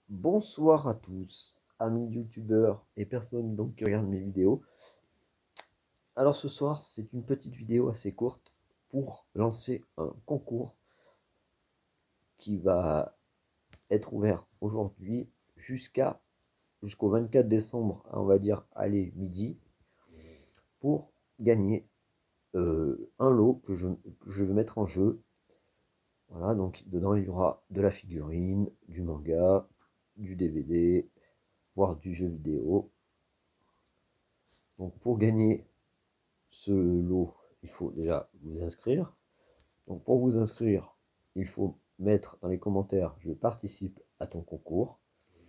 Bonsoir à tous, amis youtubeurs et personnes donc qui regardent mes vidéos. Alors ce soir, c'est une petite vidéo assez courte pour lancer un concours qui va être ouvert aujourd'hui jusqu'au 24 décembre, on va dire, allez, midi, pour gagner un lot que je vais mettre en jeu. Voilà, donc dedans il y aura de la figurine, du manga, du DVD, voire du jeu vidéo. Donc pour gagner ce lot, il faut déjà vous inscrire. Donc pour vous inscrire, il faut mettre dans les commentaires je participe à ton concours.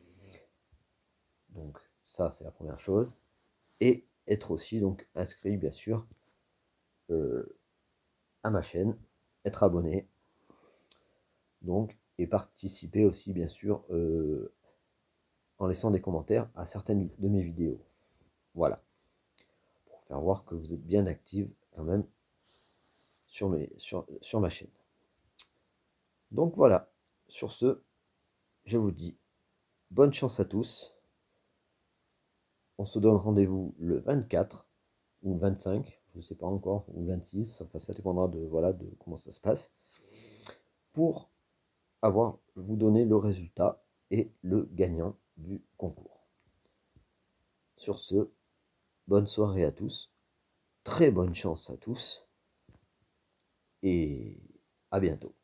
Donc ça c'est la première chose. Et être aussi donc inscrit bien sûr à ma chaîne, être abonné. Donc et participer aussi bien sûr en laissant des commentaires à certaines de mes vidéos. Voilà. Pour faire voir que vous êtes bien active quand même sur ma chaîne. Donc voilà, sur ce, je vous dis bonne chance à tous. On se donne rendez-vous le 24 ou 25, je ne sais pas encore, ou 26, enfin ça dépendra de, voilà, de comment ça se passe, pour vous donner le résultat et le gagnant du concours. Sur ce, bonne soirée à tous, très bonne chance à tous, et à bientôt.